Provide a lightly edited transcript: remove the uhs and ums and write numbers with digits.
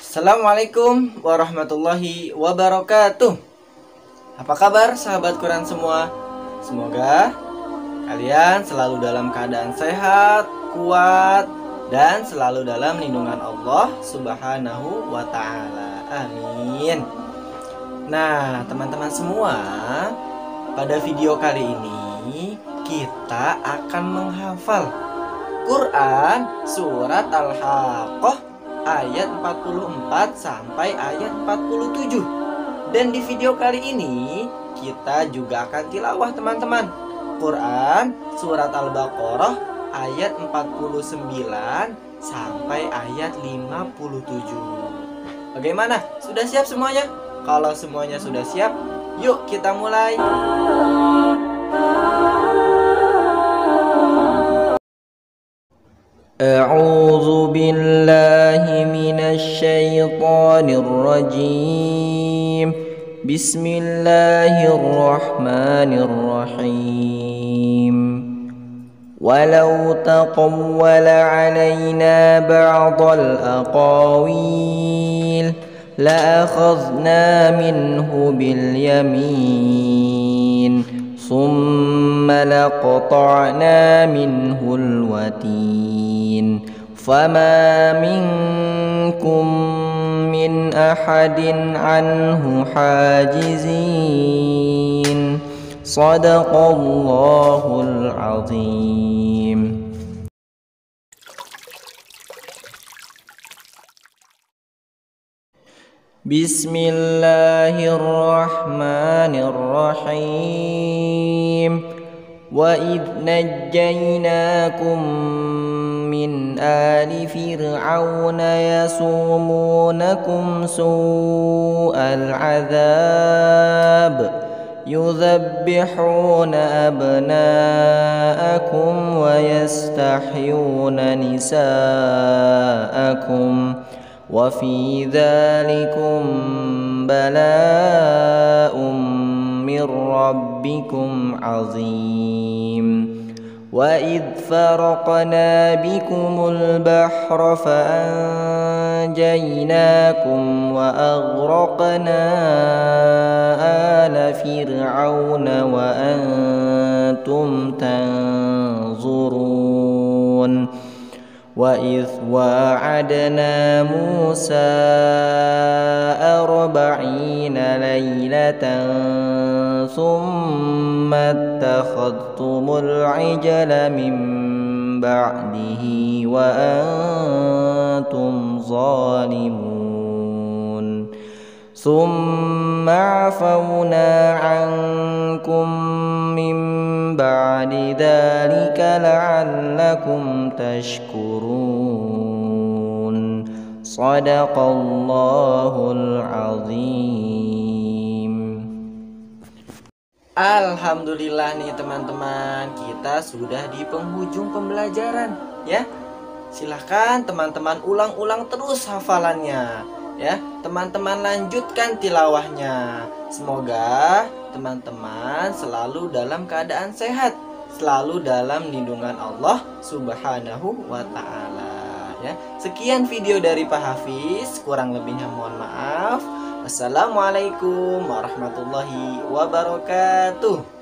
Assalamualaikum warahmatullahi wabarakatuh. Apa kabar sahabat Quran semua? Semoga kalian selalu dalam keadaan sehat, kuat, dan selalu dalam lindungan Allah Subhanahu wa ta'ala. Amin. Nah, teman-teman semua, pada video kali ini kita akan menghafal Quran surat Al-Haqqah ayat 44 sampai ayat 47. Dan di video kali ini kita juga akan tilawah teman-teman Quran surat Al-Baqarah ayat 49 sampai ayat 57. Bagaimana? Sudah siap semuanya? Kalau semuanya sudah siap, yuk kita mulai. أعوذ بالله من الشيطان الرجيم بسم الله الرحمن الرحيم ولو تقول علينا بعض الأقاويل لأخذنا منه باليمين ثم لقطعنا منه الوتين فما منكم من أحد عنه حاجزين صدق الله العظيم. بسم الله الرحمن الرحيم وإذ نجيناكم من آل فرعون يسومونكم سوء العذاب يذبحون أبناءكم ويستحيون نساءكم وفي ذلكم بلاء من ربكم عظيم وإذ فرقنا بكم البحر فأنجيناكم وأغرقنا آل فرعون وأنتم تنظرون وإذ واعدنا موسى 40 ليلة ثم اتخذتم العجل من بعده وأنتم ظالمون ثم عفونا عنكم من بعد ذلك لعلكم تشكرون صدق الله العظيم. Alhamdulillah nih teman-teman, kita sudah di penghujung pembelajaran ya. Silahkan teman-teman ulang-ulang terus hafalannya ya. Teman-teman lanjutkan tilawahnya. Semoga teman-teman selalu dalam keadaan sehat, selalu dalam lindungan Allah Subhanahu wa ta'ala ya. Sekian video dari Pak Hafiz, kurang lebihnya mohon maaf. Wassalamualaikum warahmatullahi wabarakatuh.